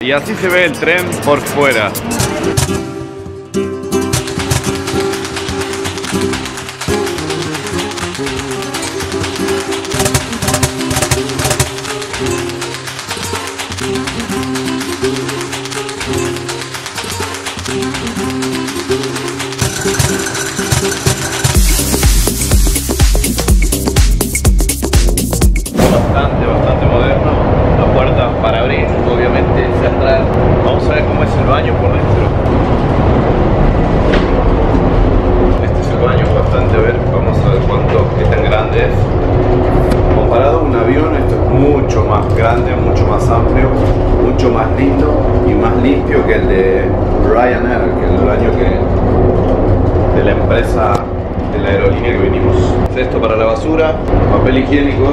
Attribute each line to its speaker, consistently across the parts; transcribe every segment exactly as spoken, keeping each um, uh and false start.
Speaker 1: Y así se ve el tren por fuera. Bastante, bastante moderno. La puerta para abrir, obviamente, central. Vamos a ver cómo es el baño por dentro. Este es el baño, bastante, a ver, vamos a ver cuánto, qué tan grande es. Comparado a un avión, esto es mucho más grande, mucho más amplio, mucho más lindo y más limpio que el de Ryanair, que es el baño que de la empresa, de la aerolínea que vinimos. Esto para la basura, papel higiénico.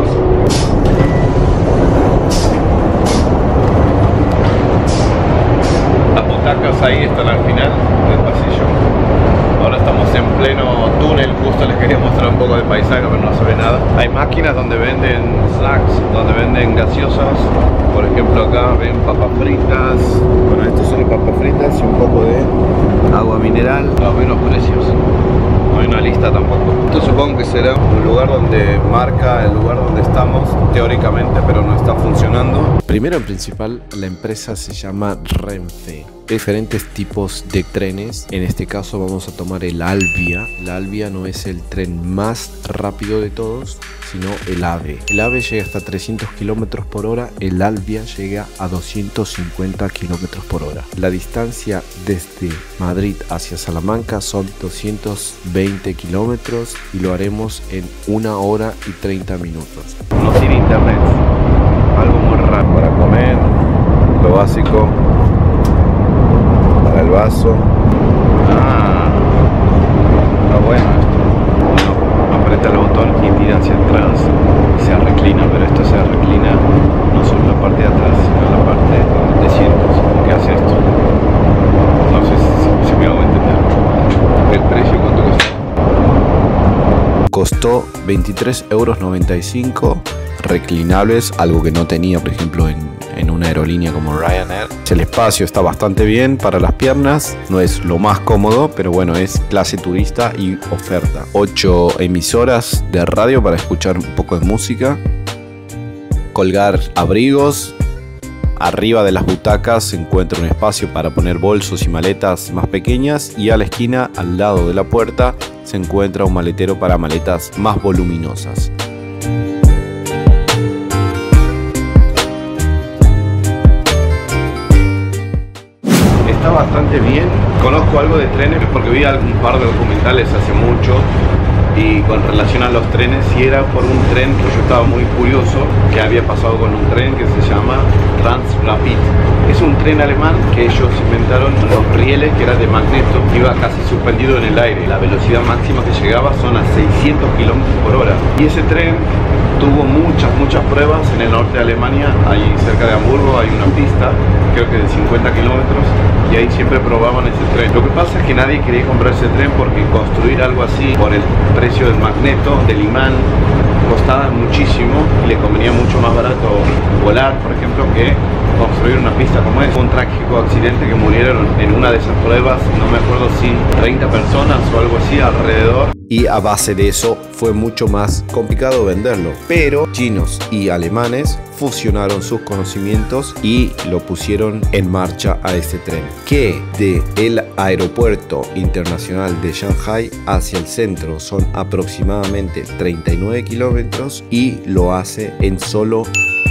Speaker 1: Las butacas ahí están al final del pasillo. Ahora estamos en pleno túnel, justo les quería mostrar un poco de paisaje, pero no se ve nada. Hay máquinas donde venden snacks, donde venden gaseosas. Por ejemplo, acá ven papas fritas. Bueno, estos son papas fritas y un poco de agua mineral. A ver los precios. No hay una lista tampoco. Esto supongo que será un lugar donde marca el lugar donde estamos, teóricamente, pero no está funcionando.
Speaker 2: Primero en principal, la empresa se llama Renfe. Diferentes tipos de trenes. En este caso vamos a tomar el Alvia. El Alvia no es el tren más rápido de todos, sino el AVE. El AVE llega hasta trescientos kilómetros por hora, el Alvia llega a doscientos cincuenta kilómetros por hora. La distancia desde Madrid hacia Salamanca son doscientos veinte kilómetros y lo haremos en una hora y treinta minutos.
Speaker 1: No tiene internet, algo muy raro para comer, lo básico, para el vaso. Ah, está bueno esto. Uno aprieta el botón y tira hacia atrás y se reclina, pero esto se reclina no solo en la parte de atrás, sino en la parte donde te sientas. ¿Qué hace esto? No sé si, si me hago entender. ¿El precio cuánto costó?
Speaker 2: Costó veintitrés euros noventa y cinco, reclinables, algo que no tenía por ejemplo en, en una aerolínea como Ryanair. El espacio está bastante bien para las piernas, no es lo más cómodo, pero bueno, es clase turista y oferta. Ocho emisoras de radio para escuchar un poco de música, colgar abrigos. Arriba de las butacas se encuentra un espacio para poner bolsos y maletas más pequeñas, y a la esquina, al lado de la puerta, se encuentra un maletero para maletas más voluminosas.
Speaker 1: Está bastante bien. Conozco algo de trenes porque vi un par de documentales hace mucho, y con relación a los trenes, si era por un tren que yo estaba muy curioso que había pasado con un tren que se llama Transrapid. Es un tren alemán que ellos inventaron los rieles, que era de magneto, iba casi suspendido en el aire. La velocidad máxima que llegaba son a seiscientos kilómetros por hora, y ese tren tuvo muchas, muchas pruebas en el norte de Alemania. Ahí cerca de Hamburgo hay una pista, creo que de cincuenta kilómetros, y ahí siempre probaban ese tren. Lo que pasa es que nadie quería comprar ese tren porque construir algo así por el precio del magneto, del imán, costaba muchísimo y le convenía mucho más barato volar, por ejemplo, que construir una pista como esta. Un trágico accidente que murieron en una de esas pruebas, no me acuerdo si treinta personas o algo así alrededor.
Speaker 2: Y a base de eso fue mucho más complicado venderlo, pero chinos y alemanes fusionaron sus conocimientos y lo pusieron en marcha a este tren, que de el aeropuerto internacional de Shanghai hacia el centro son aproximadamente treinta y nueve kilómetros, y lo hace en solo...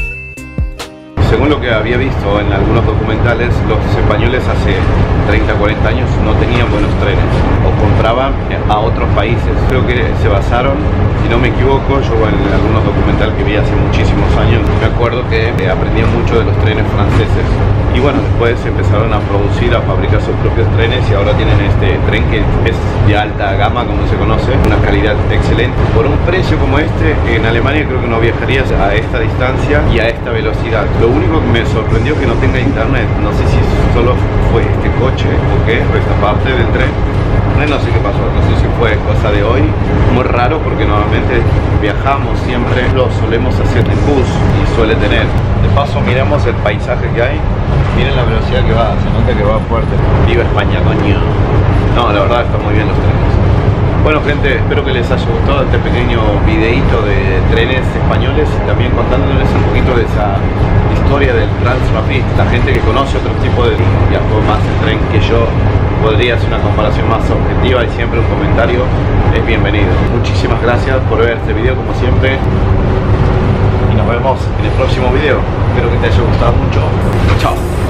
Speaker 1: Según lo que había visto en algunos documentales, los españoles hace treinta, cuarenta años no tenían buenos trenes, o compraban a otros países. Creo que se basaron, si no me equivoco, yo en algunos documentales que vi hace muchísimos años, me acuerdo que aprendían mucho de los trenes franceses. Y bueno, después empezaron a producir, a fabricar sus propios trenes, y ahora tienen este tren que es de alta gama, como se conoce, una calidad excelente. Por un precio como este, en Alemania creo que no viajarías a esta distancia y a esta velocidad. Lo único que me sorprendió que no tenga internet. No sé si solo fue este coche o qué, o esta parte del tren. No sé qué pasó, no sé si fue cosa de hoy. Muy raro porque normalmente viajamos siempre, lo solemos hacer en bus y suele tener. De paso miramos el paisaje que hay. Miren la velocidad que va, se nota que va fuerte. Viva España, coño. No, la verdad están muy bien los trenes. Bueno gente, espero que les haya gustado este pequeño videíto de trenes españoles y también contándoles un poquito de esa historia del Transrapid. La gente que conoce otro tipo de viajó más en tren que yo podría hacer una comparación más objetiva y siempre un comentario es bienvenido. Muchísimas gracias por ver este video como siempre y nos vemos en el próximo video. Espero que te haya gustado mucho. Chao.